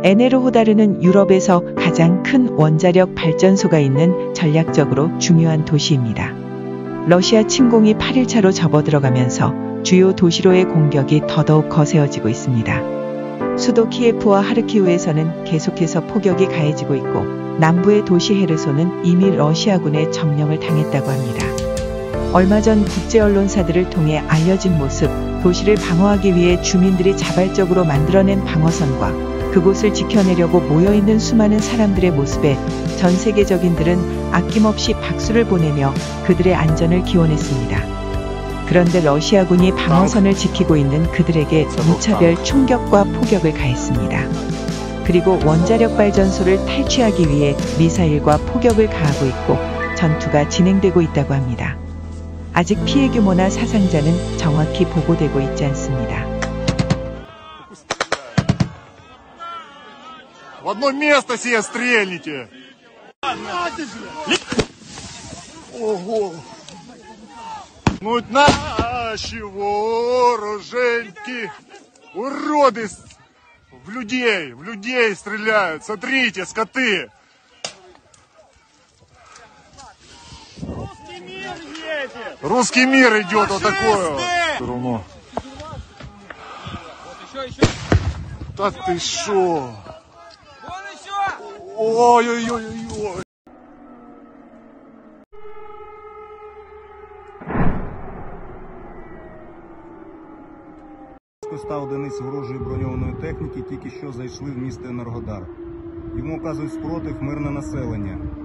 에네르호다르는 유럽에서 가장 큰 원자력 발전소가 있는 전략적으로 중요한 도시입니다. 러시아 침공이 8일차로 접어들어가면서 주요 도시로의 공격이 더더욱 거세어지고 있습니다. 수도 키예프와 하르키우에서는 계속해서 포격이 가해지고 있고 남부의 도시 헤르손은 이미 러시아군의 점령을 당했다고 합니다. 얼마 전 국제 언론사들을 통해 알려진 모습, 도시를 방어하기 위해 주민들이 자발적으로 만들어낸 방어선과 그곳을 지켜내려고 모여있는 수많은 사람들의 모습에 전 세계적인들은 아낌없이 박수를 보내며 그들의 안전을 기원했습니다. 그런데 러시아군이 방어선을 지키고 있는 그들에게 무차별 총격과 포격을 가했습니다. 그리고 원자력 발전소를 탈취하기 위해 미사일과 포격을 가하고 있고 전투가 진행되고 있다고 합니다. 아직 피해 규모나 사상자는 정확히 보고되고 있지 않습니다. В одно место себе стрельните! Ого! Ну это наши вооруженьки! Уроды! В людей стреляют! Смотрите, скоты! Русский мир едет! Русский мир идет вот такое вот! Равно. Вот еще! Да ты шо? Ой-ой-ой-ой-ой. Ста одиниць ворожої броньованої техніки тільки що зайшли в місто Енергодар. Йому оказують спротив мирне населення.